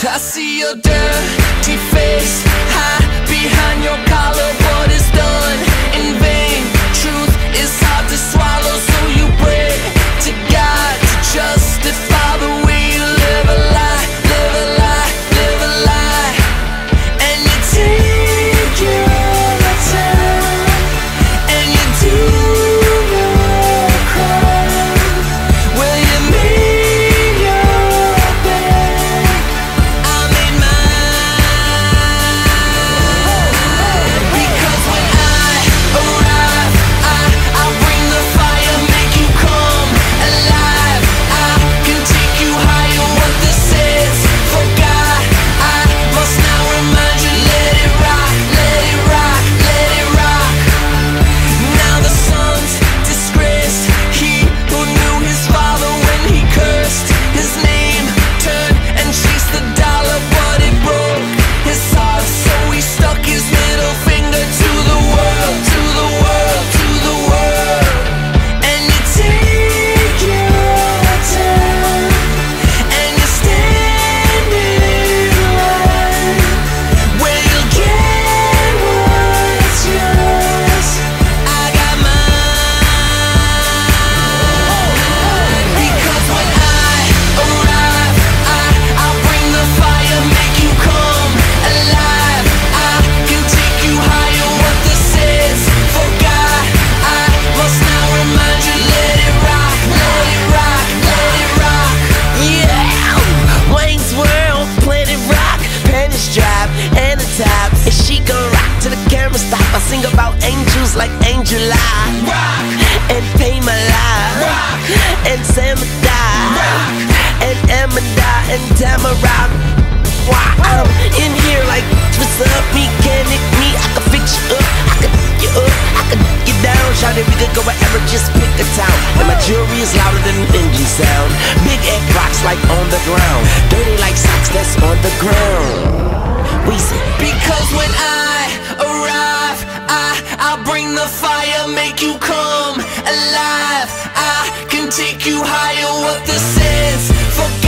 I see your dirty face hide behind your collar. What is done in vain? Truth is hard to swallow, so you pray to God to justify the way you live a lie, live a lie, live a lie. And you take your time, and you do your crime. Will you make your bed? I made mine. Because when I arrive, I'll bring the fire, make you come alive. I can take you higher. What this is, for God, I must now remind you. Let it rock, let it rock, let it rock. Now the son's disgraced, he who knew his father when he cursed his name, turned and chased the dollar, but it broke his heart, so he stuck his middle finger to the world, to the world, to the world. And you take your time, and you stand in line, where you'll get what's yours. I got mine. Because when I arrive, I'll bring the fire, make you come alive. I can take you higher. What this is, for God, I must now remind you. Let it rock, let it rock, let it rock. Yeah, Wayne's World, Planet Rock, panties drop and the tops. And she gon' rock till the camera stop. I sing about angels like Angel Eye, rock, and Pay My Life, rock, and Sam Die, and Amanda and Tamara. I'm in here like, what's up, mechanic me? I can fix you up, I can you up, I can get down. Shout it, we could go wherever, just pick a town. And my jewelry is louder than an engine sound. Big egg rocks like on the ground, dirty like socks that's on the ground. We say, because when I arrive, I'll bring the fire, make you come alive. I can take you higher. What this is, for